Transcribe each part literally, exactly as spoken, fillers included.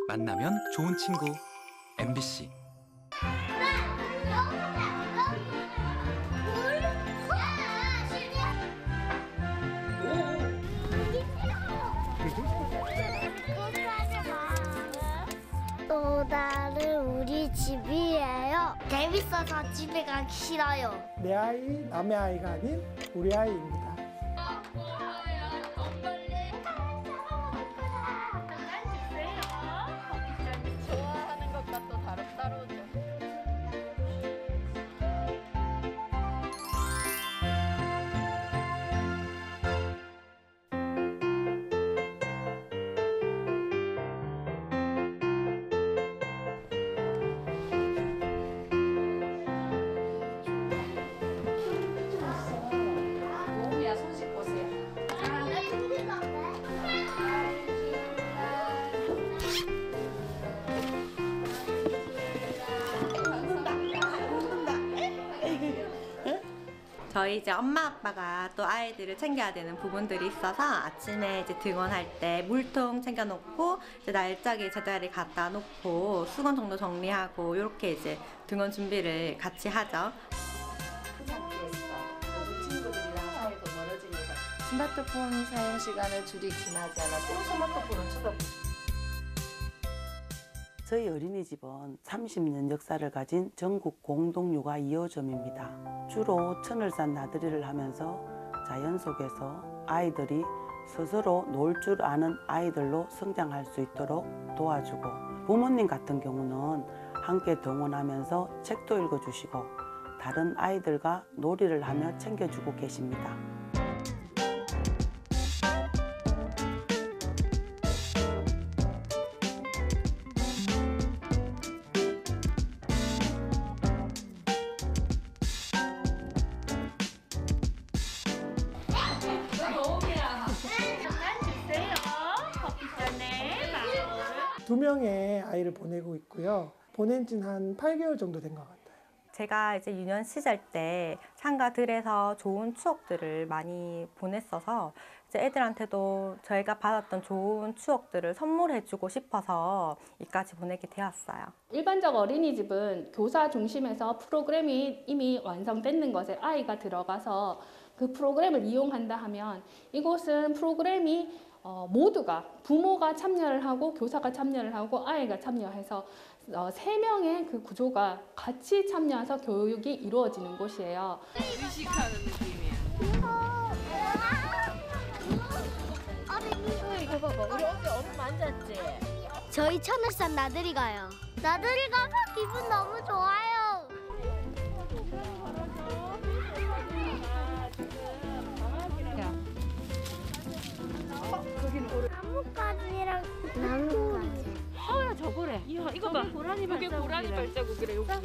만나면 좋은 친구 엠비씨. 또 다른 우리 집이에요. 재밌어서 집에 가기 싫어요. 내 아이, 남의 아이가 아닌 우리 아이입니다. 좋아하는 것과 또 다르다르죠. 몸이야 손 씻고 오세요. 저희 이제 엄마 아빠가 또 아이들을 챙겨야 되는 부분들이 있어서 아침에 이제 등원할 때 물통 챙겨놓고 이제 날짜기 제자리 갖다 놓고 수건 정도 정리하고 이렇게 이제 등원 준비를 같이 하죠. 스마트폰 사용 시간을 줄이 지나지 않았고 스마트폰은 쳐다보고. 저희 어린이집은 삼십 년 역사를 가진 전국 공동 육아 이 호점입니다. 주로 천을산 나들이를 하면서 자연 속에서 아이들이 스스로 놀 줄 아는 아이들로 성장할 수 있도록 도와주고, 부모님 같은 경우는 함께 동원하면서 책도 읽어주시고 다른 아이들과 놀이를 하며 챙겨주고 계십니다. 두 명의 아이를 보내고 있고요. 보낸 지는 한 팔 개월 정도 된 것 같아요. 제가 이제 유년 시절 때 상가들에서 좋은 추억들을 많이 보냈어서 이제 애들한테도 저희가 받았던 좋은 추억들을 선물해주고 싶어서 이까지 보내게 되었어요. 일반적 어린이집은 교사 중심에서 프로그램이 이미 완성되는 것에 아이가 들어가서 그 프로그램을 이용한다 하면, 이곳은 프로그램이 어, 모두가 부모가 참여를 하고 교사가 참여를 하고 아이가 참여해서 어, 세 명의 그 구조가 같이 참여해서 교육이 이루어지는 곳이에요. 의식하는 느낌이야. 이거 봐봐. 우리 어제 얼음 만졌지? 저희 천을산 나들이 가요. 나들이 가면 기분 너무 좋아요. 나뭇가지랑 나뭇가지. 어야 저거래. 이야 이거 봐. 고라니 이게 고라니 발자국이래. 여기.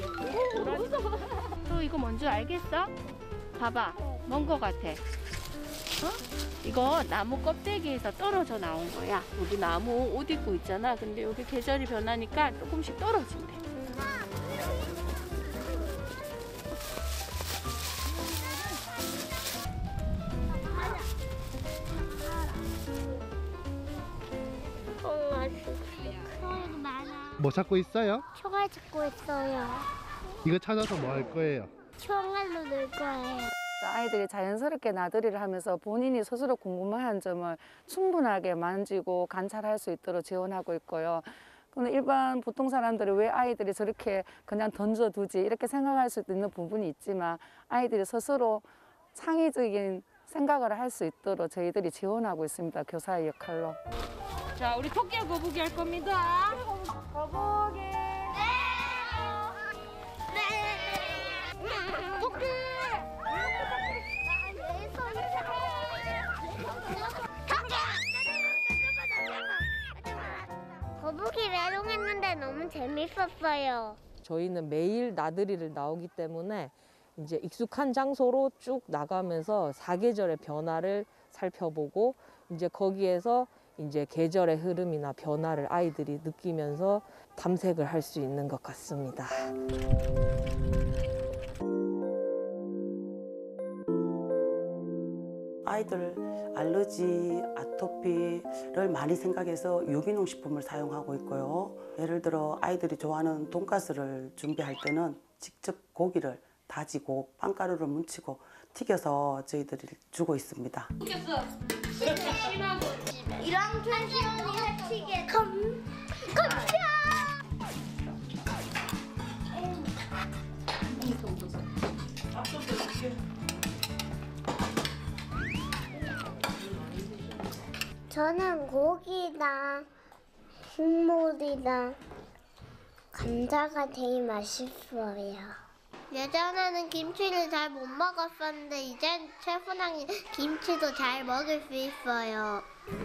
너 이거 뭔지 알겠어? 봐봐. 뭔 거 같아? 어? 이거 나무 껍데기에서 떨어져 나온 거야. 우리 나무 옷 입고 있잖아. 근데 여기 계절이 변하니까 조금씩 떨어진대. 뭐 찾고 있어요? 총알 찾고 있어요. 이거 찾아서 뭐 할 거예요? 총알로 놀 거예요. 아이들이 자연스럽게 나들이를 하면서 본인이 스스로 궁금한 점을 충분하게 만지고 관찰할 수 있도록 지원하고 있고요. 근데 일반 보통 사람들이 왜 아이들이 저렇게 그냥 던져두지 이렇게 생각할 수도 있는 부분이 있지만, 아이들이 스스로 창의적인 생각을 할 수 있도록 저희들이 지원하고 있습니다. 교사의 역할로. 자, 우리 토끼와 거북이 할 겁니다. 거북이. 네. 네. 토끼. 거북이 메롱했는데 너무 재밌었어요. 저희는 매일 나들이를 나오기 때문에 이제 익숙한 장소로 쭉 나가면서 사계절의 변화를 살펴보고, 이제 거기에서 이제 계절의 흐름이나 변화를 아이들이 느끼면서 탐색을 할 수 있는 것 같습니다. 아이들 알러지, 아토피를 많이 생각해서 유기농 식품을 사용하고 있고요. 예를 들어 아이들이 좋아하는 돈가스를 준비할 때는 직접 고기를 다지고 빵가루를 뭉치고 튀겨서 저희들이 주고 있습니다. 이런 tradition이 해치게 컴 컴퓨터. 저는 고기랑 국물이랑 감자가 제일 맛있어요. 예전에는 김치를 잘 못 먹었었는데 이젠 셰프랑이 김치도 잘 먹을 수 있어요.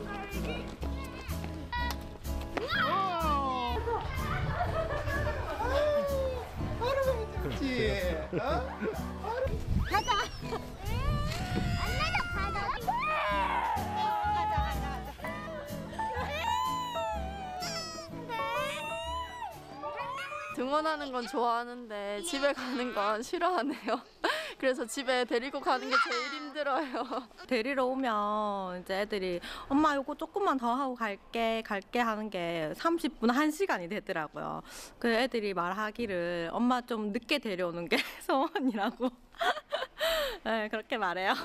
그렇지. 어? 가자. 안 나가 가자. 가자 가자 가자. 등원하는 건 좋아하는데 집에 가는 건 싫어하네요. 그래서 집에 데리고 가는 게 제일 힘들어요. 데리러 오면 이제 애들이 엄마 요거 조금만 더 하고 갈게 갈게 하는 게 삼십 분, 한 시간이 되더라고요. 그 애들이 말하기를 엄마 좀 늦게 데려오는 게 소원이라고 네, 그렇게 말해요.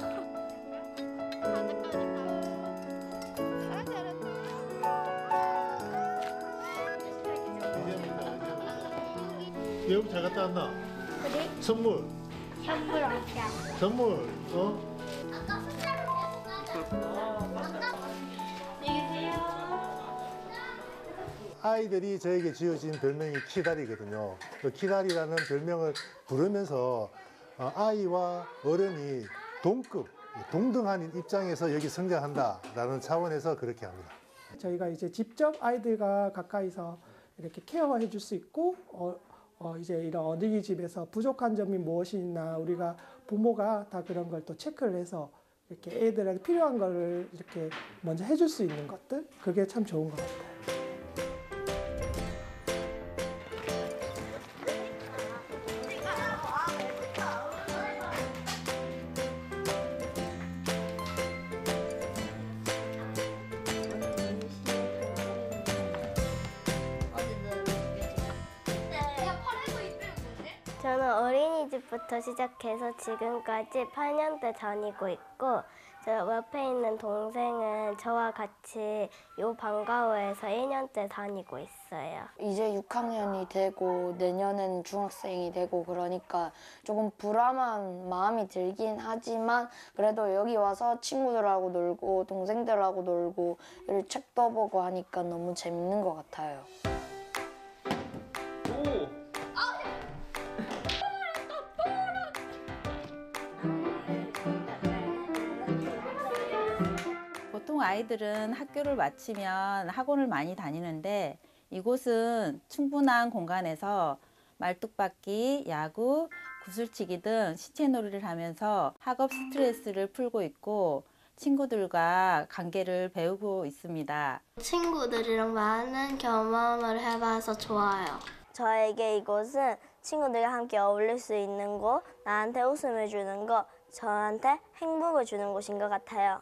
외국 잘 갔다 왔나? 그래? 선물. 선물 없다. 선물. 어? 아까 숫자로 아이들이 저에게 지어진 별명이 키다리거든요. 그 키다리라는 별명을 부르면서 아이와 어른이 동급, 동등한 입장에서 여기 성장한다라는 차원에서 그렇게 합니다. 저희가 이제 직접 아이들과 가까이서 이렇게 케어해 줄 수 있고 어, 어 이제 이런 어린이집에서 부족한 점이 무엇이 있나 우리가 부모가 다 그런 걸 또 체크를 해서 이렇게 애들에게 필요한 거를 이렇게 먼저 해줄 수 있는 것들 그게 참 좋은 것 같아요. 저는 어린이집부터 시작해서 지금까지 팔 년째 다니고 있고 저 옆에 있는 동생은 저와 같이 요 방과후에서 일 년째 다니고 있어요. 이제 육 학년이 되고 내년에는 중학생이 되고 그러니까 조금 불안한 마음이 들긴 하지만 그래도 여기 와서 친구들하고 놀고 동생들하고 놀고 그리고 책도 보고 하니까 너무 재밌는 것 같아요. 오. 보통 아이들은 학교를 마치면 학원을 많이 다니는데 이곳은 충분한 공간에서 말뚝박기, 야구, 구슬치기 등 신체놀이를 하면서 학업 스트레스를 풀고 있고 친구들과 관계를 배우고 있습니다. 친구들이랑 많은 경험을 해봐서 좋아요. 저에게 이곳은 친구들과 함께 어울릴 수 있는 곳, 나한테 웃음을 주는 것, 저한테 행복을 주는 곳인 것 같아요.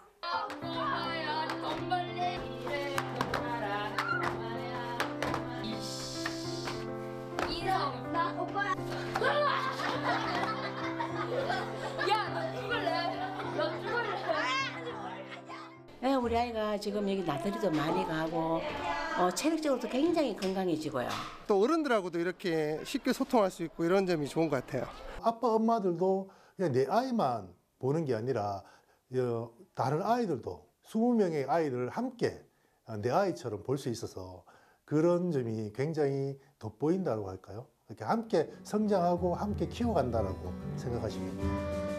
네, 우리 아이가 지금 여기 나들이도 많이 가고 어, 체력적으로도 굉장히 건강해지고요. 또 어른들하고도 이렇게 쉽게 소통할 수 있고 이런 점이 좋은 것 같아요. 아빠 엄마들도 그냥 내 아이만 보는 게 아니라 다른 아이들도 이십 명의 아이를 함께 내 아이처럼 볼 수 있어서 그런 점이 굉장히 돋보인다고 할까요? 이렇게 함께 성장하고 함께 키워간다라고 생각하시면 됩니다.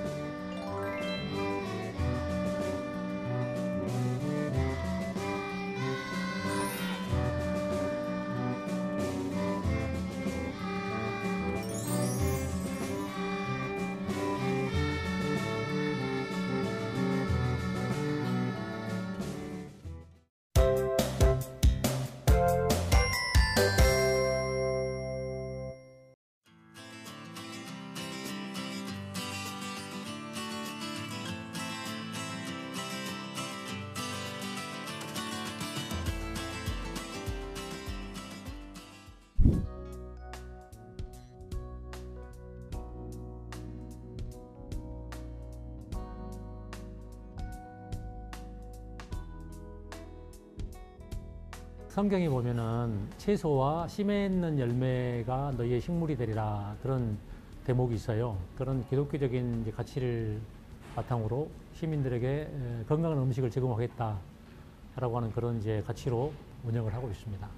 성경에 보면은 채소와 씨 맺는 열매가 너희의 식물이 되리라 그런 대목이 있어요. 그런 기독교적인 이제 가치를 바탕으로 시민들에게 건강한 음식을 제공하겠다라고 하는 그런 이제 가치로 운영을 하고 있습니다.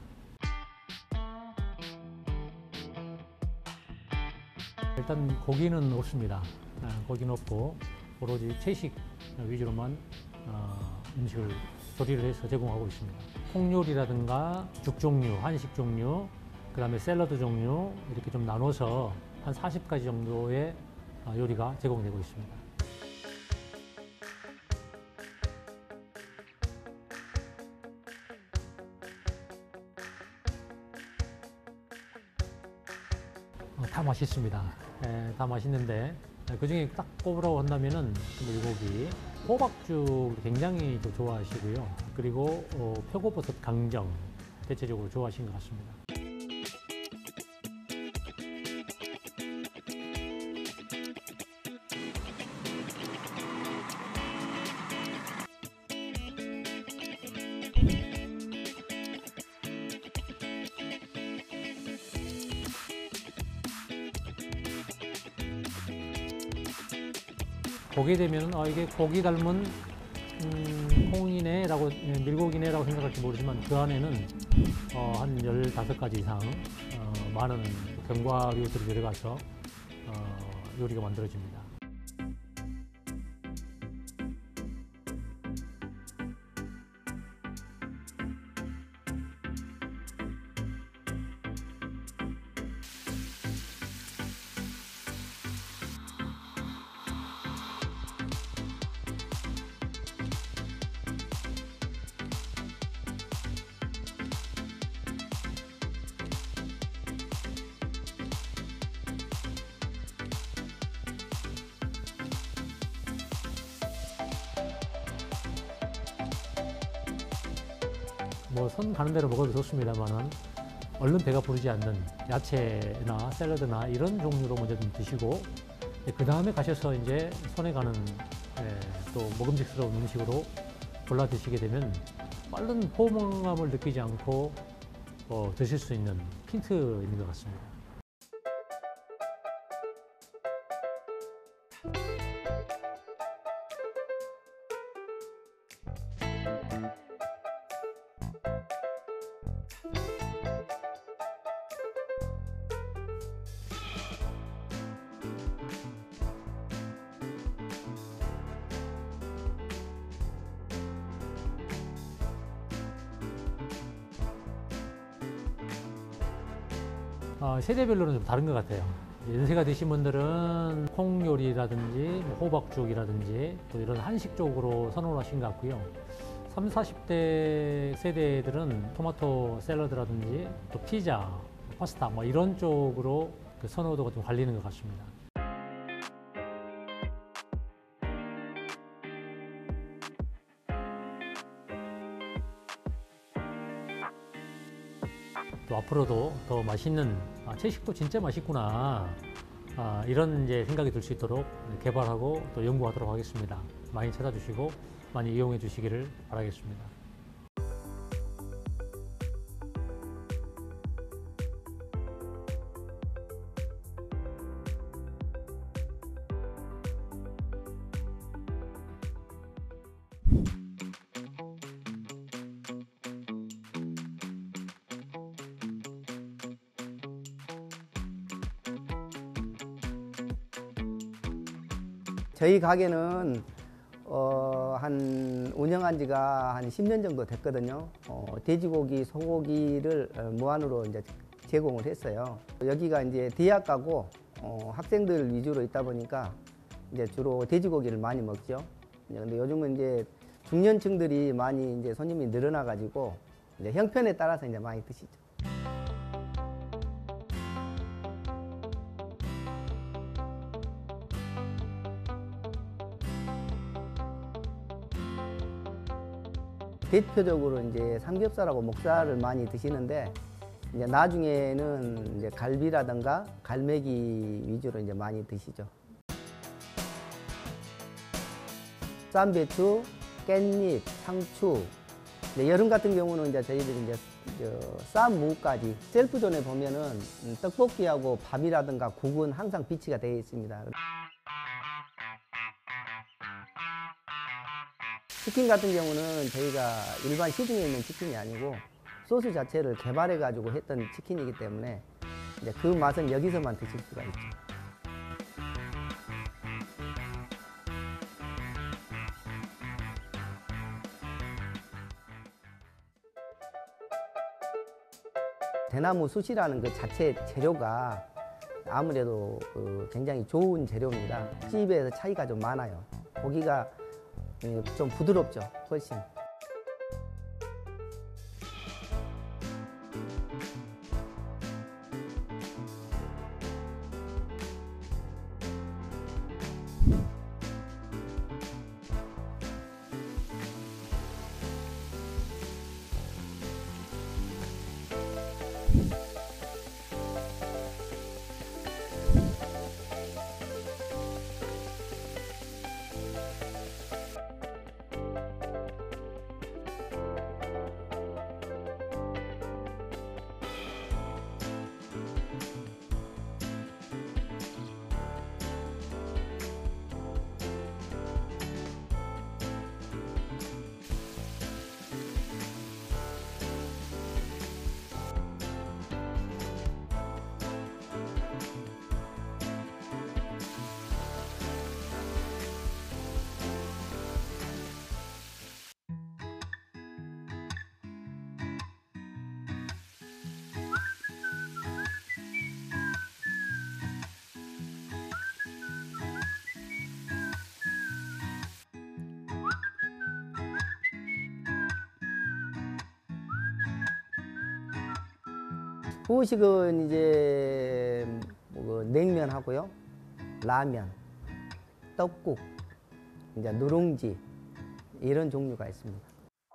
일단 고기는 없습니다. 고기는 없고 오로지 채식 위주로만 음식을 조리를 해서 제공하고 있습니다. 콩요리라든가 죽 종류, 한식 종류, 그 다음에 샐러드 종류 이렇게 좀 나눠서 한 사십 가지 정도의 요리가 제공되고 있습니다. 어, 다 맛있습니다. 에, 다 맛있는데 그 중에 딱 꼽으라고 한다면은 물고기, 호박죽 굉장히 좋아하시고요. 그리고 어, 표고버섯 강정 대체적으로 좋아하시는 것 같습니다. 보게 되면 아, 이게 고기 닮은 음, 콩이네 라고 밀고기네 라고 생각할지 모르지만 그 안에는 어, 한 열다섯 가지 이상 어, 많은 견과류들이 들어가서 어, 요리가 만들어집니다. 뭐 손 가는 대로 먹어도 좋습니다만은 얼른 배가 부르지 않는 야채나 샐러드나 이런 종류로 먼저 좀 드시고 그 다음에 가셔서 이제 손에 가는 예, 또 먹음직스러운 음식으로 골라 드시게 되면 빠른 포만감을 느끼지 않고 어, 드실 수 있는 힌트인 것 같습니다. 어, 세대별로는 좀 다른 것 같아요. 연세가 드신 분들은 콩 요리라든지 호박죽이라든지 또 이런 한식 쪽으로 선호하신 것 같고요. 삼십, 사십 대 세대들은 토마토 샐러드라든지 또 피자, 파스타 뭐 이런 쪽으로 그 선호도가 좀 갈리는 것 같습니다. 또 앞으로도 더 맛있는 아, 채식도 진짜 맛있구나 아, 이런 이제 생각이 들 수 있도록 개발하고 또 연구하도록 하겠습니다. 많이 찾아주시고 많이 이용해 주시기를 바라겠습니다. 저희 가게는 어, 한 운영한 지가 한 십 년 정도 됐거든요. 어, 돼지고기, 소고기를 무한으로 이제 제공을 했어요. 여기가 이제 대학가고 어, 학생들 위주로 있다 보니까 이제 주로 돼지고기를 많이 먹죠. 근데 요즘은 이제 중년층들이 많이 이제 손님이 늘어나 가지고 이제 형편에 따라서 이제 많이 드시죠. 대표적으로 이제 삼겹살하고 목살을 많이 드시는데 이제 나중에는 이제 갈비라든가 갈매기 위주로 이제 많이 드시죠. 쌈배추, 깻잎, 상추. 이제 여름 같은 경우는 이제 저희들이 이제 쌈무까지 셀프존에 보면은 떡볶이하고 밥이라든가 국은 항상 비치가 되어 있습니다. 치킨 같은 경우는 저희가 일반 시중에 있는 치킨이 아니고 소스 자체를 개발해 가지고 했던 치킨이기 때문에 이제 그 맛은 여기서만 드실 수가 있죠. 대나무 숯이라는 그 자체 재료가 아무래도 그 굉장히 좋은 재료입니다. 집에서 차이가 좀 많아요. 고기가 좀 부드럽죠, 훨씬. 후식은 이제 뭐 냉면하고요, 라면, 떡국, 이제 누룽지 이런 종류가 있습니다.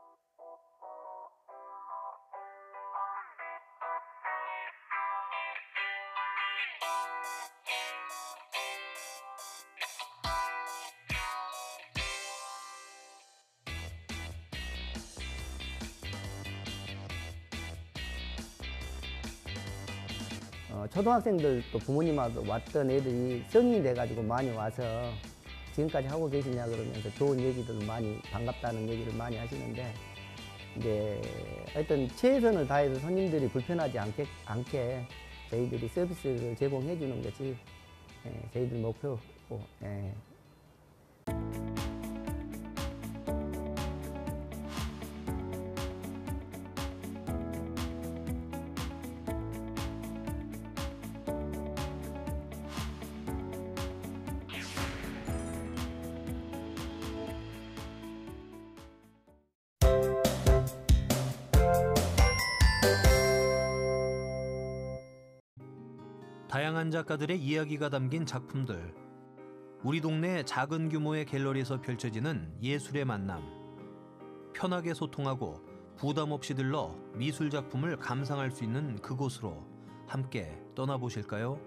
어, 초등학생들 또 부모님하고 왔던 애들이 성인이 돼가지고 많이 와서 지금까지 하고 계시냐 그러면서 좋은 얘기들 많이 반갑다는 얘기를 많이 하시는데, 이제 하여튼 최선을 다해서 손님들이 불편하지 않게, 않게 저희들이 서비스를 제공해 주는 것이 예, 저희들 목표고. 예. 다양한 작가들의 이야기가 담긴 작품들. 우리 동네 작은 규모의 갤러리에서 펼쳐지는 예술의 만남. 편하게 소통하고 부담 없이 들러 미술 작품을 감상할 수 있는 그곳으로 함께 떠나보실까요?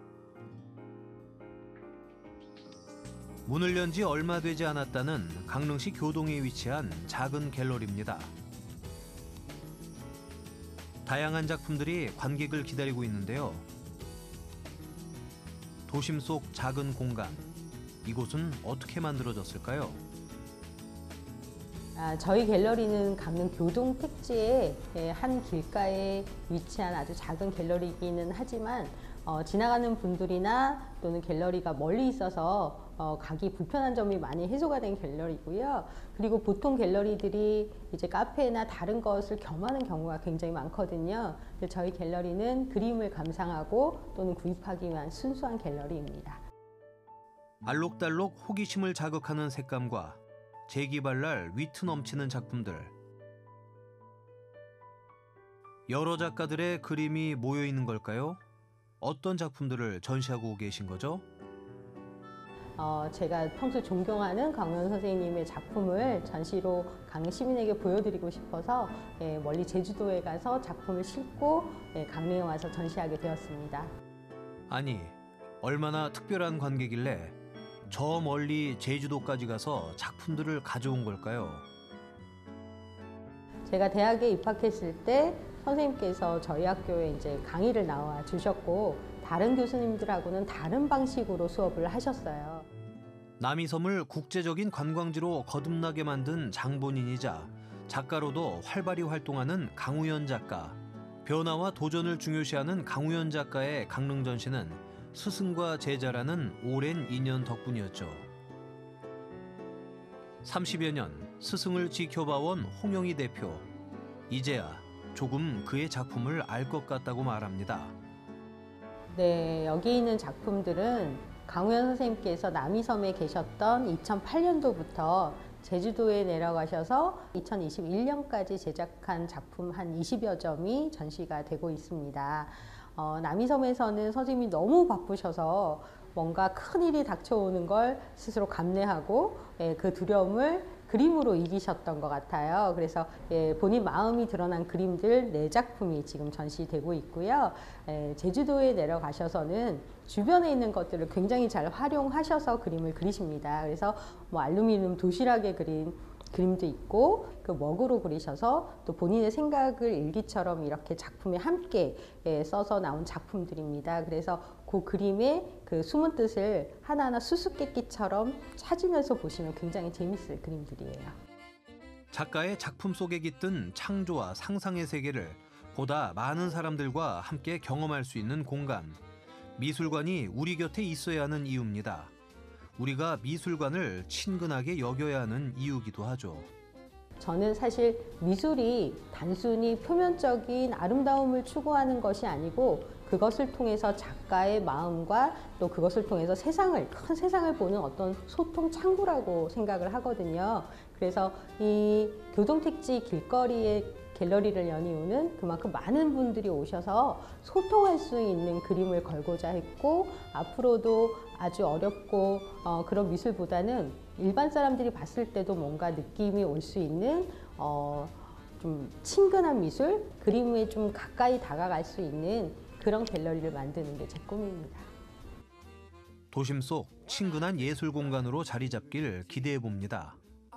문을 연 지 얼마 되지 않았다는 강릉시 교동에 위치한 작은 갤러리입니다. 다양한 작품들이 관객을 기다리고 있는데요. 도심 속 작은 공간, 이곳은 어떻게 만들어졌을까요? 아, 저희 갤러리는 강릉 교동 택지의 한 길가에 위치한 아주 작은 갤러리이기는 하지만 어, 지나가는 분들이나 또는 갤러리가 멀리 있어서 어, 가기 불편한 점이 많이 해소가 된 갤러리고요. 그리고 보통 갤러리들이 이제 카페나 다른 것을 겸하는 경우가 굉장히 많거든요. 저희 갤러리는 그림을 감상하고 또는 구입하기 위한 순수한 갤러리입니다. 알록달록 호기심을 자극하는 색감과 재기발랄 위트 넘치는 작품들. 여러 작가들의 그림이 모여 있는 걸까요? 어떤 작품들을 전시하고 계신 거죠? 어, 제가 평소 존경하는 강원 선생님의 작품을 전시로 강릉 시민에게 보여드리고 싶어서 예, 멀리 제주도에 가서 작품을 싣고 예, 강릉에 와서 전시하게 되었습니다. 아니, 얼마나 특별한 관계길래 저 멀리 제주도까지 가서 작품들을 가져온 걸까요? 제가 대학에 입학했을 때 선생님께서 저희 학교에 이제 강의를 나와 주셨고 다른 교수님들하고는 다른 방식으로 수업을 하셨어요. 남이섬을 국제적인 관광지로 거듭나게 만든 장본인이자 작가로도 활발히 활동하는 강우현 작가. 변화와 도전을 중요시하는 강우현 작가의 강릉 전시는 스승과 제자라는 오랜 인연 덕분이었죠. 삼십여 년 스승을 지켜봐온 홍영희 대표. 이제야 조금 그의 작품을 알 것 같다고 말합니다. 네, 여기 있는 작품들은 강우현 선생님께서 남이섬에 계셨던 이천팔 년도부터 제주도에 내려가셔서 이천이십일 년까지 제작한 작품 한 이십여 점이 전시가 되고 있습니다. 어, 남이섬에서는 선생님이 너무 바쁘셔서 뭔가 큰일이 닥쳐오는 걸 스스로 감내하고 예, 그 두려움을 그림으로 이기셨던 것 같아요. 그래서 예, 본인 마음이 드러난 그림들 네 작품이 지금 전시되고 있고요. 예, 제주도에 내려가셔서는 주변에 있는 것들을 굉장히 잘 활용하셔서 그림을 그리십니다. 그래서 뭐 알루미늄 도시락에 그린 그림도 있고 그 먹으로 그리셔서 또 본인의 생각을 일기처럼 이렇게 작품에 함께 예, 써서 나온 작품들입니다. 그래서 그 그림의 그 숨은 뜻을 하나하나 수수께끼처럼 찾으면서 보시면 굉장히 재밌을 그림들이에요. 작가의 작품 속에 깃든 창조와 상상의 세계를 보다 많은 사람들과 함께 경험할 수 있는 공간. 미술관이 우리 곁에 있어야 하는 이유입니다. 우리가 미술관을 친근하게 여겨야 하는 이유기도 하죠. 저는 사실 미술이 단순히 표면적인 아름다움을 추구하는 것이 아니고 그것을 통해서 작가의 마음과 또 그것을 통해서 세상을, 큰 세상을 보는 어떤 소통 창구라고 생각을 하거든요. 그래서 이 교동택지 길거리에 갤러리를 연 이유는 그만큼 많은 분들이 오셔서 소통할 수 있는 그림을 걸고자 했고 앞으로도 아주 어렵고 어, 그런 미술보다는 일반 사람들이 봤을 때도 뭔가 느낌이 올 수 있는 어, 좀 친근한 미술, 그림에 좀 가까이 다가갈 수 있는 그런 갤러리를 만드는 게 제 꿈입니다. 도심 속 친근한 예술 공간으로 자리 잡길 기대해 봅니다.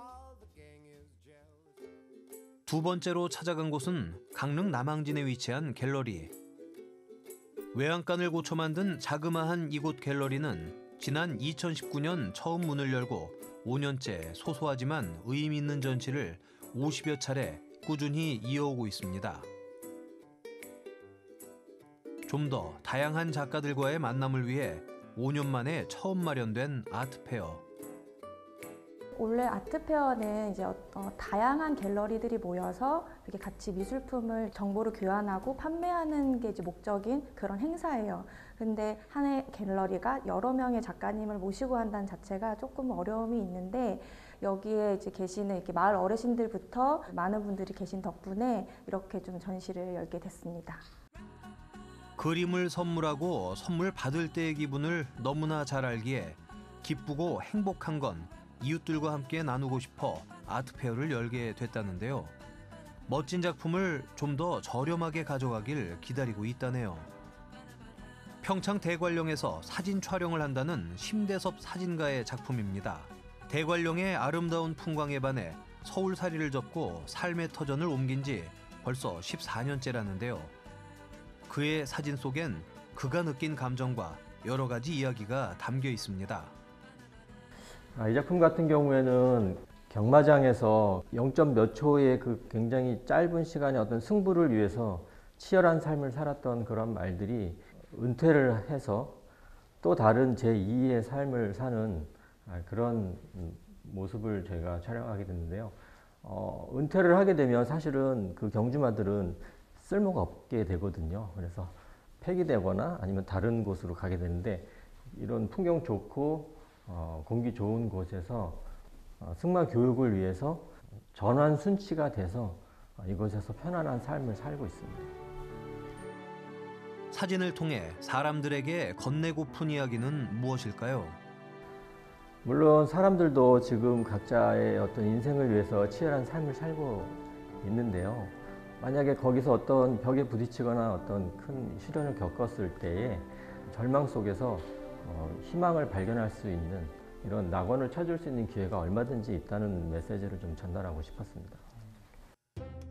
두 번째로 찾아간 곳은 강릉 남항진에 위치한 갤러리. 외양간을 고쳐 만든 자그마한 이곳 갤러리는 지난 이천십구 년 처음 문을 열고 오 년째 소소하지만 의미 있는 전시를 오십여 차례 꾸준히 이어오고 있습니다. 좀 더 다양한 작가들과의 만남을 위해 오 년 만에 처음 마련된 아트페어. 원래 아트페어는 이제 어, 다양한 갤러리들이 모여서 이렇게 같이 미술품을 정보를 교환하고 판매하는 게 이제 목적인 그런 행사예요. 근데 한 갤러리가 여러 명의 작가님을 모시고 한다는 자체가 조금 어려움이 있는데 여기에 이제 계시는 이렇게 마을 어르신들부터 많은 분들이 계신 덕분에 이렇게 좀 전시를 열게 됐습니다. 그림을 선물하고 선물 받을 때의 기분을 너무나 잘 알기에 기쁘고 행복한 건 이웃들과 함께 나누고 싶어 아트페어를 열게 됐다는데요. 멋진 작품을 좀 더 저렴하게 가져가길 기다리고 있다네요. 평창 대관령에서 사진 촬영을 한다는 심대섭 사진가의 작품입니다. 대관령의 아름다운 풍광에 반해 서울살이를 접고 삶의 터전을 옮긴 지 벌써 십사 년째라는데요. 그의 사진 속엔 그가 느낀 감정과 여러 가지 이야기가 담겨 있습니다. 아, 이 작품 같은 경우에는 경마장에서 영 점 몇 초의 그 굉장히 짧은 시간의 어떤 승부를 위해서 치열한 삶을 살았던 그런 말들이 은퇴를 해서 또 다른 제이의 삶을 사는 그런 모습을 제가 촬영하게 됐는데요. 어, 은퇴를 하게 되면 사실은 그 경주마들은 쓸모가 없게 되거든요. 그래서 폐기되거나 아니면 다른 곳으로 가게 되는데 이런 풍경 좋고 어, 공기 좋은 곳에서 어, 승마 교육을 위해서 전환 순치가 돼서 어, 이곳에서 편안한 삶을 살고 있습니다. 사진을 통해 사람들에게 건네고픈 이야기는 무엇일까요? 물론 사람들도 지금 각자의 어떤 인생을 위해서 치열한 삶을 살고 있는데요. 만약에 거기서 어떤 벽에 부딪히거나 어떤 큰 시련을 겪었을 때에 절망 속에서 어, 희망을 발견할 수 있는 이런 낙원을 찾을 수 있는 기회가 얼마든지 있다는 메시지를 좀 전달하고 싶었습니다.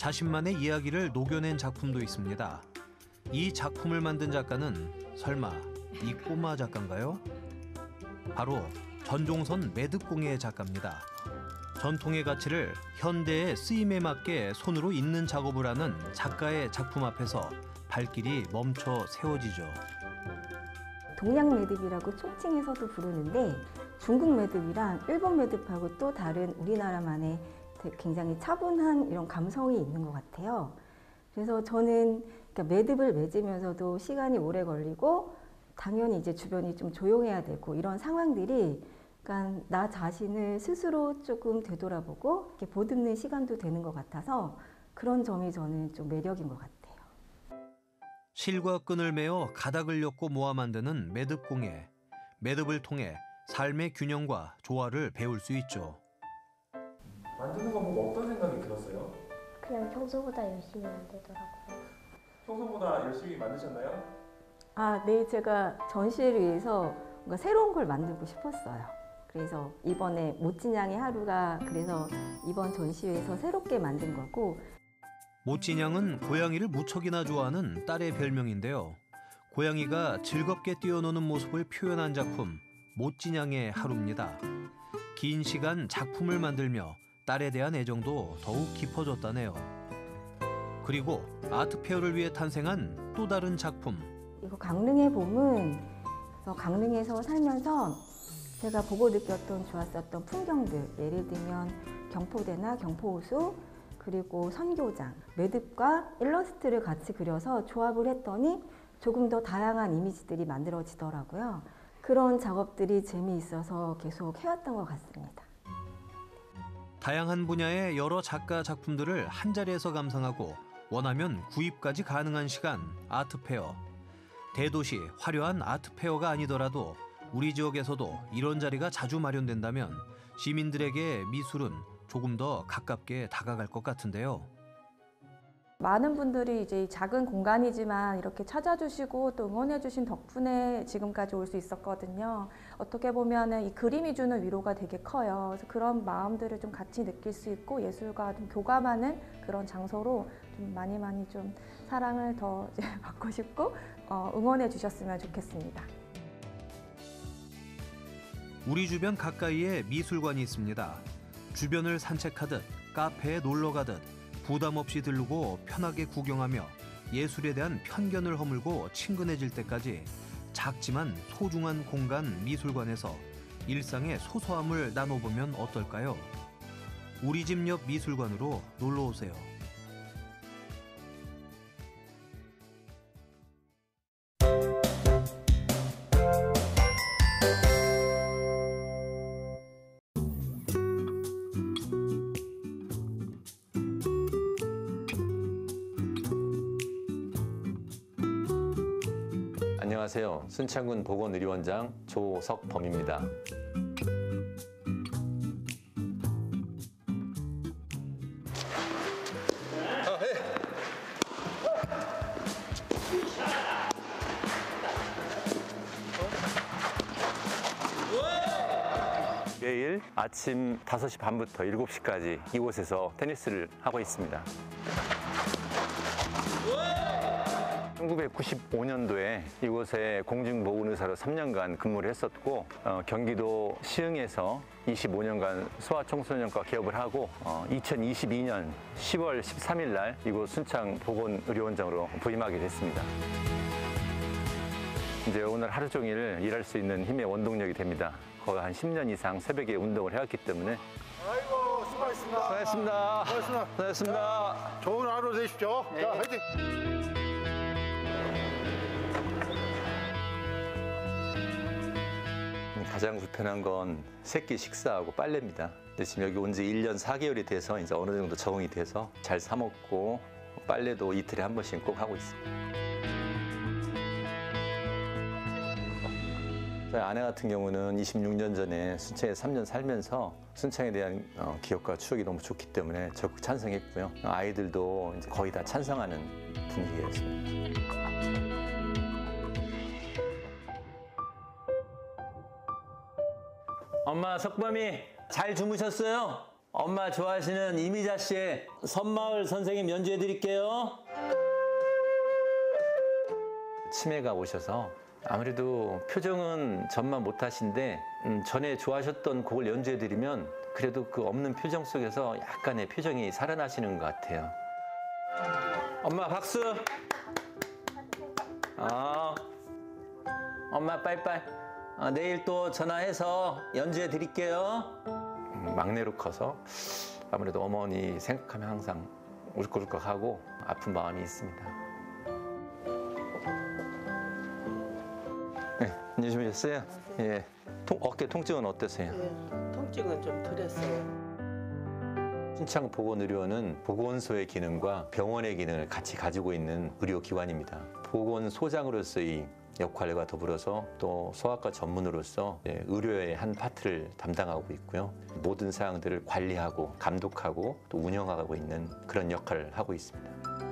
자신만의 이야기를 녹여낸 작품도 있습니다. 이 작품을 만든 작가는 설마 이 꼬마 작가인가요? 바로 전종선 매듭공예 작가입니다. 전통의 가치를 현대의 쓰임에 맞게 손으로 잇는 작업을 하는 작가의 작품 앞에서 발길이 멈춰 세워지죠. 동양 매듭이라고 총칭해서도 부르는데 중국 매듭이랑 일본 매듭하고 또 다른 우리나라만의 굉장히 차분한 이런 감성이 있는 것 같아요. 그래서 저는 그러니까 매듭을 맺으면서도 시간이 오래 걸리고 당연히 이제 주변이 좀 조용해야 되고 이런 상황들이 그러니까 나 자신을 스스로 조금 되돌아보고 이렇게 보듬는 시간도 되는 것 같아서 그런 점이 저는 좀 매력인 것 같아요. 실과 끈을 매어 가닥을 엮고 모아 만드는 매듭공예. 매듭을 통해 삶의 균형과 조화를 배울 수 있죠. 만드는 거 보고 어떤 생각이 들었어요? 그냥 평소보다 열심히 만들더라고요. 평소보다 열심히 만드셨나요? 아, 네, 제가 전시를 위해서 뭔가 새로운 걸 만들고 싶었어요. 그래서 이번에 못진양의 하루가 그래서 이번 전시회에서 새롭게 만든 거고. 못진양은 고양이를 무척이나 좋아하는 딸의 별명인데요. 고양이가 즐겁게 뛰어노는 모습을 표현한 작품 못진양의 하루입니다. 긴 시간 작품을 만들며 딸에 대한 애정도 더욱 깊어졌다네요. 그리고 아트페어를 위해 탄생한 또 다른 작품. 이거 강릉의 봄은 그래서 강릉에서 살면서 제가 보고 느꼈던 좋았었던 풍경들, 예를 들면 경포대나 경포호수, 그리고 선교장, 매듭과 일러스트를 같이 그려서 조합을 했더니 조금 더 다양한 이미지들이 만들어지더라고요. 그런 작업들이 재미있어서 계속 해왔던 것 같습니다. 다양한 분야의 여러 작가 작품들을 한자리에서 감상하고 원하면 구입까지 가능한 시간, 아트페어. 대도시 화려한 아트페어가 아니더라도 우리 지역에서도 이런 자리가 자주 마련된다면 시민들에게 미술은 조금 더 가깝게 다가갈 것 같은데요. 많은 분들이 이제 작은 공간이지만 이렇게 찾아주시고 또 응원해주신 덕분에 지금까지 올 수 있었거든요. 어떻게 보면 이 그림이 주는 위로가 되게 커요. 그래서 그런 마음들을 좀 같이 느낄 수 있고 예술과 좀 교감하는 그런 장소로 좀 많이 많이 좀 사랑을 더 이제 받고 싶고 어, 응원해 주셨으면 좋겠습니다. 우리 주변 가까이에 미술관이 있습니다. 주변을 산책하듯 카페에 놀러 가듯 부담 없이 들르고 편하게 구경하며 예술에 대한 편견을 허물고 친근해질 때까지 작지만 소중한 공간 미술관에서 일상의 소소함을 나눠보면 어떨까요? 우리 집 옆 미술관으로 놀러 오세요. 안녕하세요. 순창군 보건의료원장 조석범입니다. 매일 아침 다섯 시 반부터 일곱 시까지 이곳에서 테니스를 하고 있습니다. 천구백구십오 년도에 이곳에 공중보건의사로 삼 년간 근무를 했었고 어, 경기도 시흥에서 이십오 년간 소아청소년과 개업을 하고 어, 이천이십이 년 시월 십삼일 날 이곳 순창보건의료원장으로 부임하게 됐습니다. 이제 오늘 하루 종일 일할 수 있는 힘의 원동력이 됩니다. 거의 한 십 년 이상 새벽에 운동을 해왔기 때문에. 아이고 수고하셨습니다. 수고하셨습니다. 수고하셨습니다. 수고하셨습니다. 좋은 하루 되십시오. 네. 자, 화이팅! 가장 불편한 건 새끼 식사하고 빨래입니다. 근데 지금 여기 온 지 일 년 사 개월이 돼서 이제 어느 정도 적응이 돼서 잘 사 먹고 빨래도 이틀에 한 번씩 꼭 하고 있습니다. 저희 아내 같은 경우는 이십육 년 전에 순창에 삼 년 살면서 순창에 대한 기억과 추억이 너무 좋기 때문에 적극 찬성했고요. 아이들도 이제 거의 다 찬성하는 분위기였습니다. 엄마, 석범이 잘 주무셨어요? 엄마 좋아하시는 이미자 씨의 선마을 선생님 연주해 드릴게요. 치매가 오셔서 아무래도 표정은 전만 못하신데 음, 전에 좋아하셨던 곡을 연주해 드리면 그래도 그 없는 표정 속에서 약간의 표정이 살아나시는 것 같아요. 엄마 박수. 아, 엄마 빠이빠이. 아, 내일 또 전화해서 연주해 드릴게요. 음, 막내로 커서 아무래도 어머니 생각하면 항상 울컥울컥하고 아픈 마음이 있습니다. 네, 이제 주무셨어요? 예. 통, 어깨 통증은 어떠세요? 예, 통증은 좀 덜했어요. 순창보건의료원은 보건소의 기능과 병원의 기능을 같이 가지고 있는 의료기관입니다. 보건소장으로서의 역할과 더불어서 또 소아과 전문으로서 의료의 한 파트를 담당하고 있고요. 모든 사항들을 관리하고 감독하고 또 운영하고 있는 그런 역할을 하고 있습니다.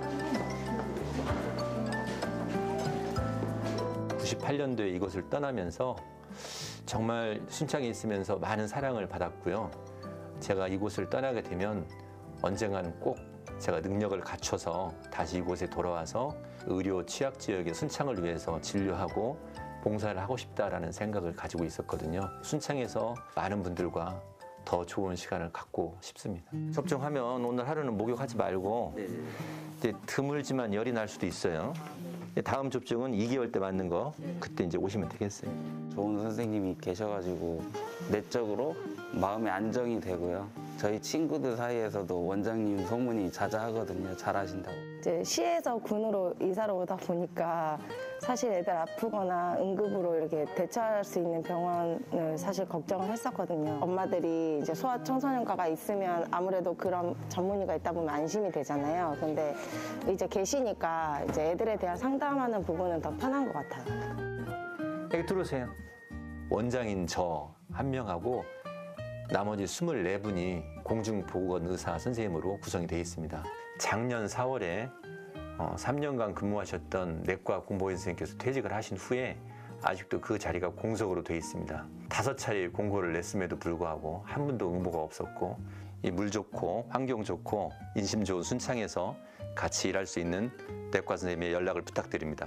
구십팔 년도에 이곳을 떠나면서 정말 순창에 있으면서 많은 사랑을 받았고요. 제가 이곳을 떠나게 되면 언젠가는 꼭 제가 능력을 갖춰서 다시 이곳에 돌아와서 의료 취약 지역의 순창을 위해서 진료하고 봉사를 하고 싶다라는 생각을 가지고 있었거든요. 순창에서 많은 분들과 더 좋은 시간을 갖고 싶습니다. 접종하면 오늘 하루는 목욕하지 말고 이제 드물지만 열이 날 수도 있어요. 다음 접종은 이 개월 때 맞는 거 그때 이제 오시면 되겠어요. 좋은 선생님이 계셔가지고 내적으로 마음의 안정이 되고요. 저희 친구들 사이에서도 원장님 소문이 자자하거든요. 잘하신다고. 이제 시에서 군으로 이사를 오다 보니까 사실 애들 아프거나 응급으로 이렇게 대처할 수 있는 병원을 사실 걱정을 했었거든요. 엄마들이 이제 소아청소년과가 있으면 아무래도 그런 전문의가 있다 보면 안심이 되잖아요. 근데 이제 계시니까 이제 애들에 대한 상담하는 부분은 더 편한 것 같아요. 여기 들어오세요. 원장인 저 한 명하고 나머지 스물네 분이 공중보건 의사 선생님으로 구성이 되어 있습니다. 작년 사월에 어, 삼 년간 근무하셨던 내과 공보원 선생님께서 퇴직을 하신 후에 아직도 그 자리가 공석으로 되어 있습니다. 다섯 차례 공고를 냈음에도 불구하고 한 분도 응보가 없었고 이 물 좋고 환경 좋고 인심 좋은 순창에서 같이 일할 수 있는 내과 선생님의 연락을 부탁드립니다.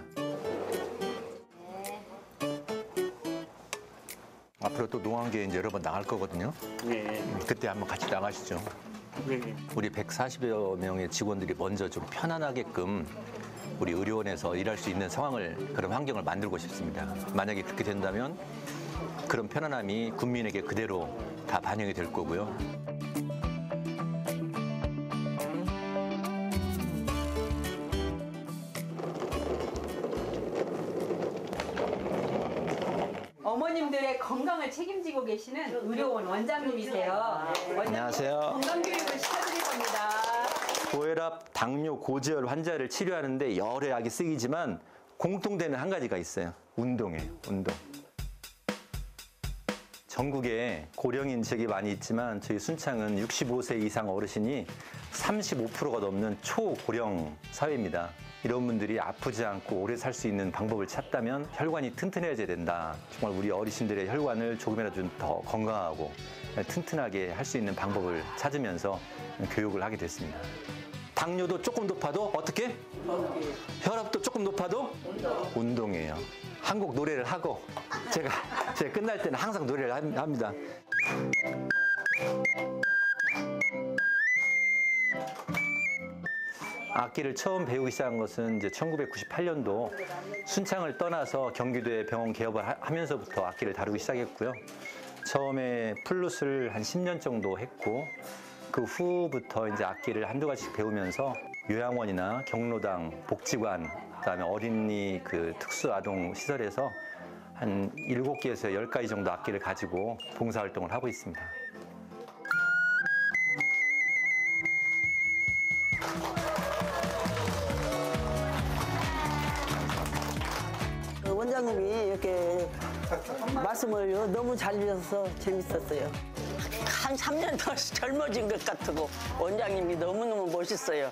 앞으로 또 농안계에 이제 여러 번 나갈 거거든요. 네. 그때 한번 같이 나가시죠. 네. 우리 백사십여 명의 직원들이 먼저 좀 편안하게끔 우리 의료원에서 일할 수 있는 상황을, 그런 환경을 만들고 싶습니다. 만약에 그렇게 된다면 그런 편안함이 국민에게 그대로 다 반영이 될 거고요. 어머님들의 건강을 책임지고 계시는 의료원 원장님이세요. 안녕하세요. 건강교육을 시켜드릴 겁니다. 고혈압, 당뇨, 고지혈 환자를 치료하는데 여러 약이 쓰이지만 공통되는 한 가지가 있어요. 운동이에요. 운동. 전국에 고령인 지역이 많이 있지만 저희 순창은 육십오 세 이상 어르신이 삼십오 퍼센트가 넘는 초고령 사회입니다. 이런 분들이 아프지 않고 오래 살 수 있는 방법을 찾다면 혈관이 튼튼해져야 된다. 정말 우리 어르신들의 혈관을 조금이라도 좀 더 건강하고 튼튼하게 할 수 있는 방법을 찾으면서 교육을 하게 됐습니다. 당뇨도 조금 높아도 어떻게? 혈압도 조금 높아도? 운동이에요. 한국 노래를 하고 제가, 제가 끝날 때는 항상 노래를 합니다. 악기를 처음 배우기 시작한 것은 이제 천구백구십팔 년도 순창을 떠나서 경기도에 병원 개업을 하면서부터 악기를 다루기 시작했고요. 처음에 플룻을 한 십 년 정도 했고 그 후부터 이제 악기를 한두 가지씩 배우면서 요양원이나 경로당, 복지관, 그다음에 어린이 그 특수아동 시설에서 한 일곱 개에서 열 가지 정도 악기를 가지고 봉사활동을 하고 있습니다. 원장님이 이렇게 말씀을 너무 잘 주셔서 재밌었어요. 한 삼 년 더 젊어진 것 같고 원장님이 너무너무 멋있어요.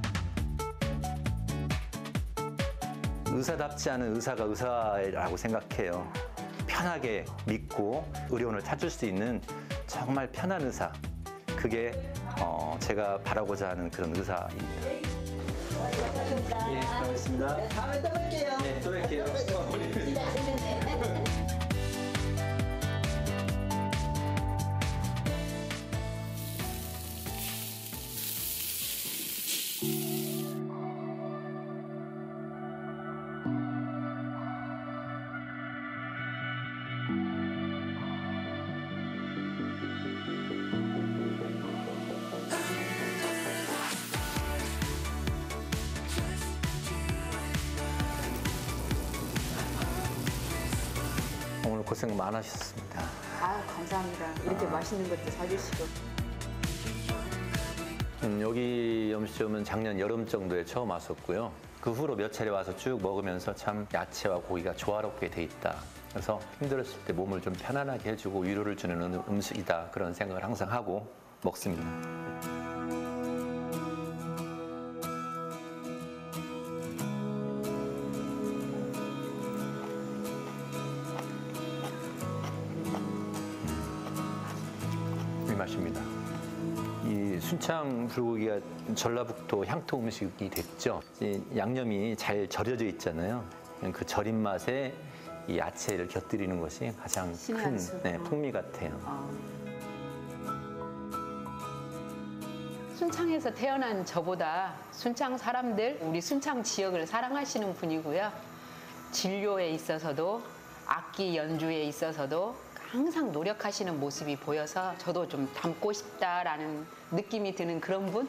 의사답지 않은 의사가 의사라고 생각해요. 편하게 믿고 의료원을 찾을 수 있는 정말 편한 의사. 그게 어, 제가 바라고자 하는 그런 의사입니다. 예, 고맙습니다. 다음에 또 뵐게요. 네, 또 뵐게요. 오늘 고생 많으셨습니다. 아, 감사합니다. 이렇게 아. 맛있는 것도 사주시고. 음, 여기 음식점은 작년 여름 정도에 처음 왔었고요. 그 후로 몇 차례 와서 쭉 먹으면서 참 야채와 고기가 조화롭게 돼 있다. 그래서 힘들었을 때 몸을 좀 편안하게 해주고 위로를 주는 음- 음식이다. 그런 생각을 항상 하고 먹습니다. 이 맛입니다. 이 순창 불고기가 전라북도 향토 음식이 됐죠. 이 양념이 잘 절여져 있잖아요. 그 절인 맛에 이 야채를 곁들이는 것이 가장 신의 큰 한 수. 네, 풍미 같아요. 순창에서 태어난 저보다 순창 사람들, 우리 순창 지역을 사랑하시는 분이고요. 진료에 있어서도 악기 연주에 있어서도 항상 노력하시는 모습이 보여서 저도 좀 닮고 싶다라는 느낌이 드는 그런 분?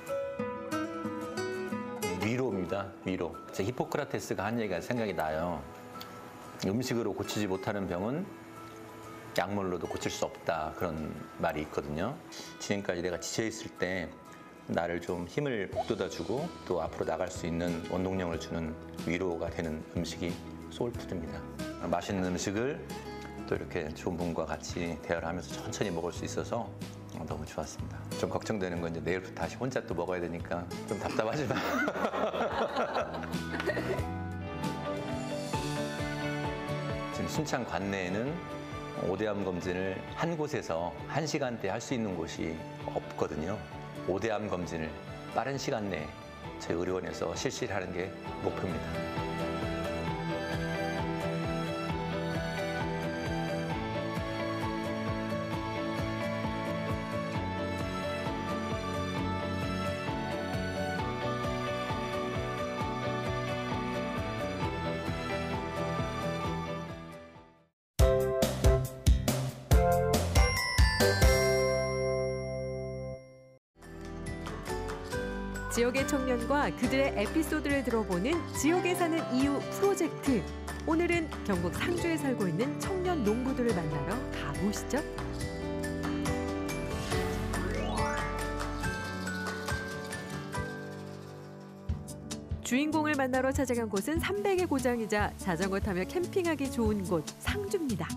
위로입니다. 위로. 제 히포크라테스가 한 얘기가 생각이 나요. 음식으로 고치지 못하는 병은 약물로도 고칠 수 없다. 그런 말이 있거든요. 지금까지 내가 지쳐있을 때 나를 좀 힘을 북돋아주고 또 앞으로 나갈 수 있는 원동력을 주는 위로가 되는 음식이 소울푸드입니다. 맛있는 음식을 또 이렇게 좋은 분과 같이 대화를 하면서 천천히 먹을 수 있어서 너무 좋았습니다. 좀 걱정되는 건 이제 내일부터 다시 혼자 또 먹어야 되니까 좀 답답하지만 지금 순창 관내에는 오대암 검진을 한 곳에서 한 시간대에 할 수 있는 곳이 없거든요. 오대암 검진을 빠른 시간 내에 저희 의료원에서 실시를 하는 게 목표입니다. 지역의 청년과 그들의 에피소드를 들어보는 지역에 사는 이유 프로젝트. 오늘은 경북 상주에 살고 있는 청년 농부들을 만나러 가보시죠. 주인공을 만나러 찾아간 곳은 삼백의 고장이자 자전거 타며 캠핑하기 좋은 곳 상주입니다.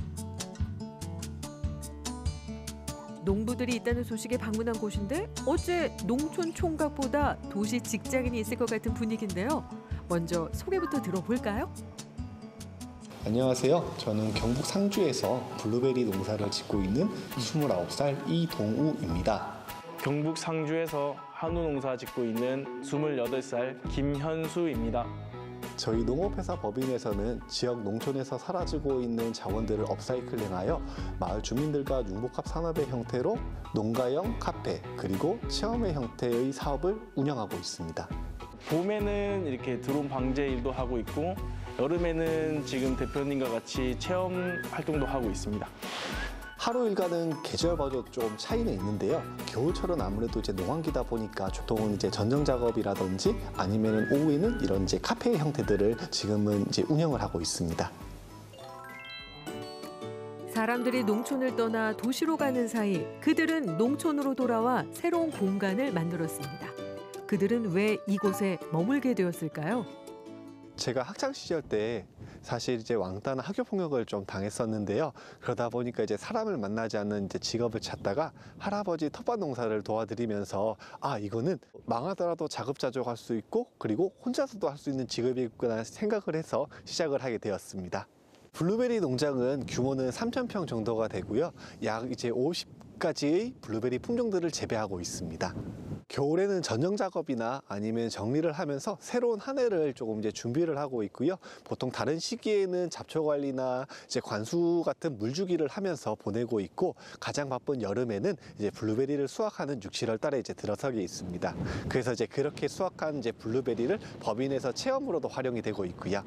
농부들이 있다는 소식에 방문한 곳인데 어째 농촌 총각보다 도시 직장인이 있을 것 같은 분위기인데요. 먼저 소개부터 들어볼까요? 안녕하세요. 저는 경북 상주에서 블루베리 농사를 짓고 있는 스물아홉 살 이동우입니다. 경북 상주에서 한우 농사 짓고 있는 스물여덟 살 김현수입니다. 저희 농업회사 법인에서는 지역 농촌에서 사라지고 있는 자원들을 업사이클링하여 마을 주민들과 융복합 산업의 형태로 농가형 카페 그리고 체험의 형태의 사업을 운영하고 있습니다. 봄에는 이렇게 드론 방제 일도 하고 있고 여름에는 지금 대표님과 같이 체험 활동도 하고 있습니다. 하루 일과는 계절마저 좀 차이는 있는데요. 겨울철은 아무래도 이제 농한기다 보니까 보통은 이제 전정 작업이라든지 아니면 오후에는 이런 이제 카페 형태들을 지금은 이제 운영을 하고 있습니다. 사람들이 농촌을 떠나 도시로 가는 사이 그들은 농촌으로 돌아와 새로운 공간을 만들었습니다. 그들은 왜 이곳에 머물게 되었을까요? 제가 학창 시절 때 사실 이제 왕따나 학교 폭력을 좀 당했었는데요. 그러다 보니까 이제 사람을 만나지 않는 이제 직업을 찾다가 할아버지 텃밭 농사를 도와드리면서 아 이거는 망하더라도 자급자족할 수 있고 그리고 혼자서도 할 수 있는 직업이구나 생각을 해서 시작을 하게 되었습니다. 블루베리 농장은 규모는 삼천 평 정도가 되고요. 약 이제 오십 가지의 블루베리 품종들을 재배하고 있습니다. 겨울에는 전정 작업이나 아니면 정리를 하면서 새로운 한 해를 조금 이제 준비를 하고 있고요. 보통 다른 시기에는 잡초 관리나 이제 관수 같은 물주기를 하면서 보내고 있고, 가장 바쁜 여름에는 이제 블루베리를 수확하는 육, 칠월 달에 이제 들어서게 있습니다. 그래서 이제 그렇게 수확한 이제 블루베리를 법인에서 체험으로도 활용이 되고 있고요.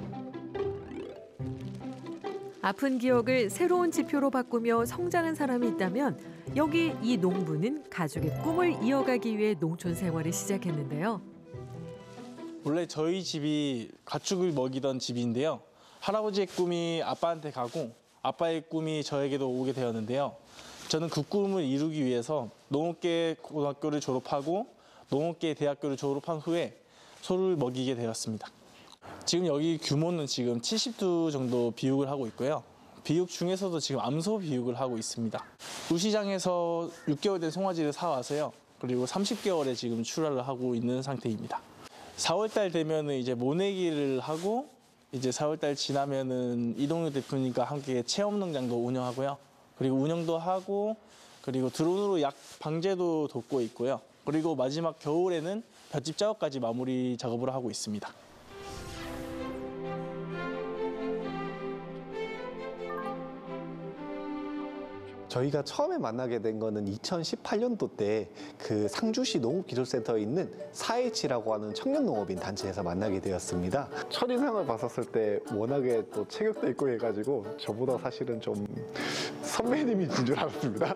아픈 기억을 새로운 지표로 바꾸며 성장한 사람이 있다면 여기 이 농부는 가족의 꿈을 이어가기 위해 농촌 생활을 시작했는데요. 원래 저희 집이 가축을 먹이던 집인데요. 할아버지의 꿈이 아빠한테 가고 아빠의 꿈이 저에게도 오게 되었는데요. 저는 그 꿈을 이루기 위해서 농업계 고등학교를 졸업하고 농업계 대학교를 졸업한 후에 소를 먹이게 되었습니다. 지금 여기 규모는 지금 칠십 두 정도 비육을 하고 있고요. 비육 중에서도 지금 암소 비육을 하고 있습니다. 우시장에서 육 개월 된 송아지를 사와서요. 그리고 삼십 개월에 지금 출하를 하고 있는 상태입니다. 사월 달 되면은 이제 모내기를 하고, 이제 사월 달 지나면은 이동규 대표님과 함께 체험 농장도 운영하고요. 그리고 운영도 하고, 그리고 드론으로 약 방제도 돕고 있고요. 그리고 마지막 겨울에는 볏짚 작업까지 마무리 작업을 하고 있습니다. 저희가 처음에 만나게 된 거는 이천십팔 년도 때 그 상주시 농업기술센터에 있는 사에이치라고 하는 청년농업인 단체에서 만나게 되었습니다. 첫인상을 봤었을 때 워낙에 또 체격도 있고 해가지고 저보다 사실은 좀 선배님이신 줄 알았습니다.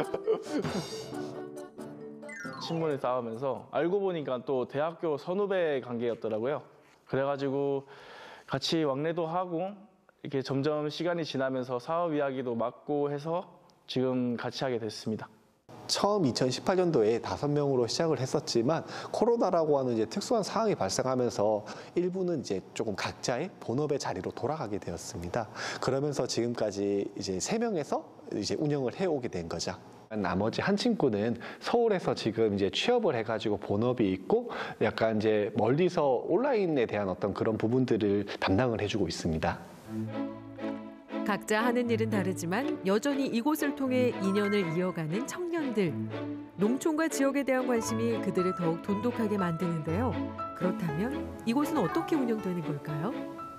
친분을 쌓으면서 알고 보니까 또 대학교 선후배 관계였더라고요. 그래가지고 같이 왕래도 하고 이렇게 점점 시간이 지나면서 사업 이야기도 맡고 해서 지금 같이 하게 됐습니다. 처음 이천십팔 년도에 다섯 명으로 시작을 했었지만 코로나라고 하는 이제 특수한 상황이 발생하면서 일부는 이제 조금 각자의 본업의 자리로 돌아가게 되었습니다. 그러면서 지금까지 이제 세 명에서 이제 운영을 해오게 된 거죠. 나머지 한 친구는 서울에서 지금 이제 취업을 해가지고 본업이 있고 약간 이제 멀리서 온라인에 대한 어떤 그런 부분들을 담당을 해주고 있습니다. 각자 하는 일은 다르지만 여전히 이곳을 통해 인연을 이어가는 청년들. 농촌과 지역에 대한 관심이 그들을 더욱 돈독하게 만드는데요. 그렇다면 이곳은 어떻게 운영되는 걸까요?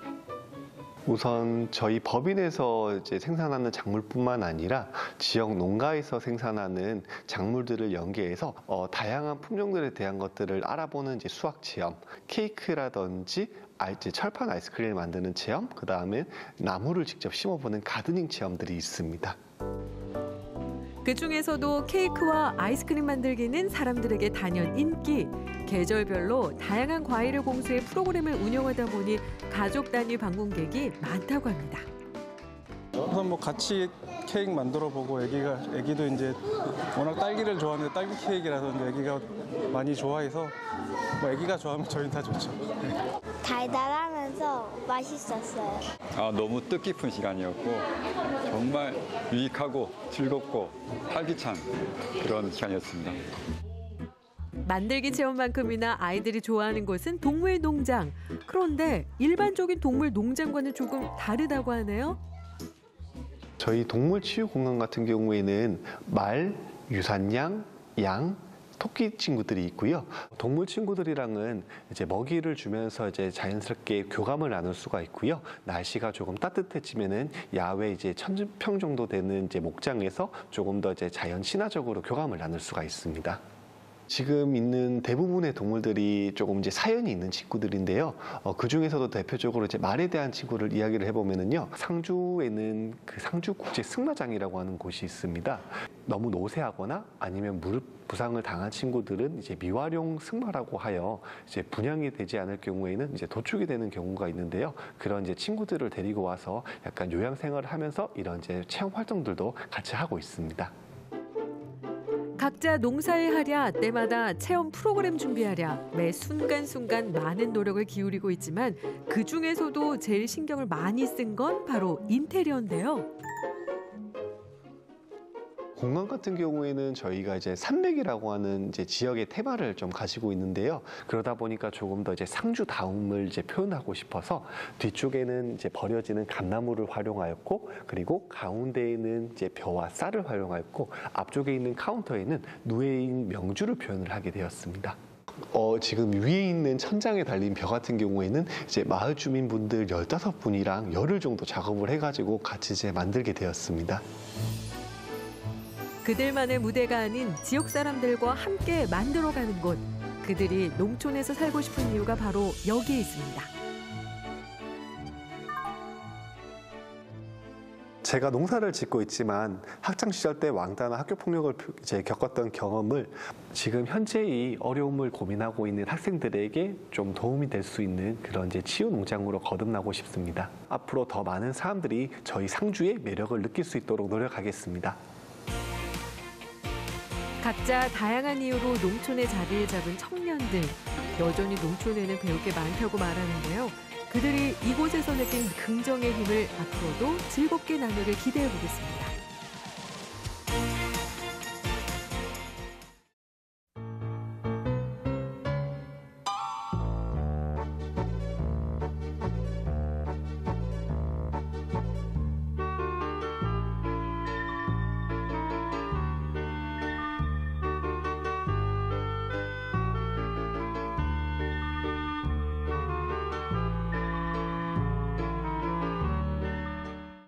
우선 저희 법인에서 이제 생산하는 작물뿐만 아니라 지역 농가에서 생산하는 작물들을 연계해서 어, 다양한 품종들에 대한 것들을 알아보는 이제 수학 체험, 케이크라든지 알지 철판 아이스크림을 만드는 체험, 그 다음에 나무를 직접 심어보는 가드닝 체험들이 있습니다. 그 중에서도 케이크와 아이스크림 만들기는 사람들에게 단연 인기. 계절별로 다양한 과일을 공수해 프로그램을 운영하다 보니 가족 단위 방문객이 많다고 합니다. 우선 뭐 같이 케이크 만들어 보고 애기가 애기도 이제 워낙 딸기를 좋아하는데 딸기 케이크라서 이제 애기가 많이 좋아해서 뭐 애기가 좋아하면 저희 다 좋죠. 달달하면서 맛있었어요. 아, 너무 뜻깊은 시간이었고 정말 유익하고 즐겁고 활기찬 그런 시간이었습니다. 만들기 체험만큼이나 아이들이 좋아하는 곳은 동물 농장. 그런데 일반적인 동물 농장과는 조금 다르다고 하네요. 저희 동물 치유 공간 같은 경우에는 말, 유산양, 양, 토끼 친구들이 있고요. 동물 친구들이랑은 이제 먹이를 주면서 이제 자연스럽게 교감을 나눌 수가 있고요. 날씨가 조금 따뜻해지면은 야외 이제 천평 정도 되는 이제 목장에서 조금 더 이제 자연 친화적으로 교감을 나눌 수가 있습니다. 지금 있는 대부분의 동물들이 조금 이제 사연이 있는 친구들인데요. 어, 그 중에서도 대표적으로 이제 말에 대한 친구를 이야기를 해보면은요. 상주에는 그 상주 국제 승마장이라고 하는 곳이 있습니다. 너무 노쇠하거나 아니면 무릎 부상을 당한 친구들은 이제 미활용 승마라고 하여 이제 분양이 되지 않을 경우에는 이제 도축이 되는 경우가 있는데요. 그런 이제 친구들을 데리고 와서 약간 요양 생활을 하면서 이런 이제 체험 활동들도 같이 하고 있습니다. 각자 농사에 하랴 때마다 체험 프로그램 준비하랴 매 순간순간 많은 노력을 기울이고 있지만 그중에서도 제일 신경을 많이 쓴 건 바로 인테리어인데요. 공항 같은 경우에는 저희가 이제 산맥이라고 하는 이제 지역의 테마를 좀 가지고 있는데요. 그러다 보니까 조금 더 이제 상주다움을 이제 표현하고 싶어서 뒤쪽에는 이제 버려지는 감나무를 활용하였고, 그리고 가운데에는 이제 벼와 쌀을 활용하였고, 앞쪽에 있는 카운터에는 누에인 명주를 표현을 하게 되었습니다. 어, 지금 위에 있는 천장에 달린 벼 같은 경우에는 이제 마을 주민분들 열다섯 분이랑 열흘 정도 작업을 해가지고 같이 이제 만들게 되었습니다. 그들만의 무대가 아닌 지역 사람들과 함께 만들어가는 곳. 그들이 농촌에서 살고 싶은 이유가 바로 여기에 있습니다. 제가 농사를 짓고 있지만 학창 시절 때 왕따나 학교 폭력을 이제 겪었던 경험을 지금 현재 이 어려움을 고민하고 있는 학생들에게 좀 도움이 될 수 있는 그런 이제 치유 농장으로 거듭나고 싶습니다. 앞으로 더 많은 사람들이 저희 상주의 매력을 느낄 수 있도록 노력하겠습니다. 각자 다양한 이유로 농촌에 자리를 잡은 청년들. 여전히 농촌에는 배울 게 많다고 말하는데요. 그들이 이곳에서 느낀 긍정의 힘을 앞으로도 즐겁게 나누길 기대해 보겠습니다.